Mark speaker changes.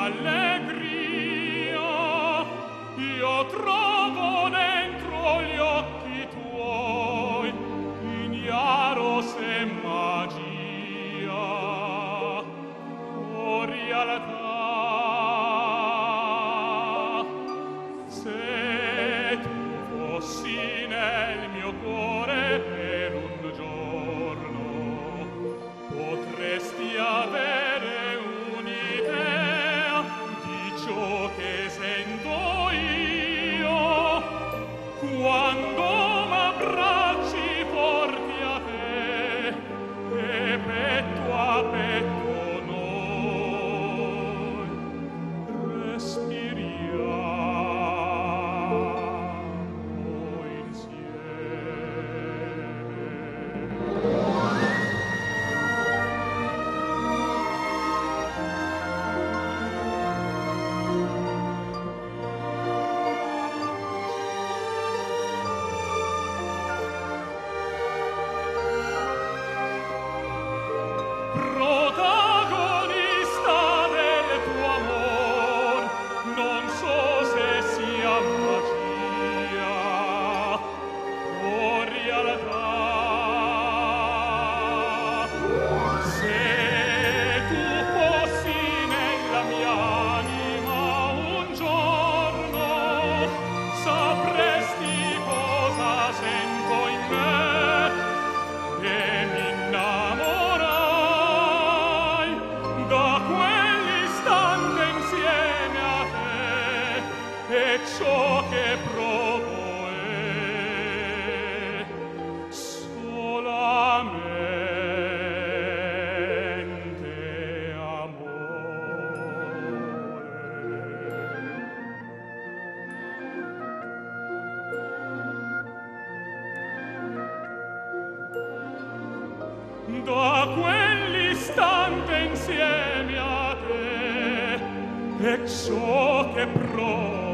Speaker 1: allegria, io trovo dentro gli occhi tuoi ignaro se magia o realtà. Se tu fossi nel mio cuore per un giorno, potresti avere un'idea di ciò che sento io quando m'abbracci porti a te e petto a petto noi respiriamo insieme. Protagonista del tuo amor, non so se sia magia o realtà. Se tu fossi nella mia anima un giorno, sapresti cosa sento in me e mi innamorai da quell'istante insieme a te, e ciò che provo è solamente amore. Da quell'istante insieme a te, e ciò che provo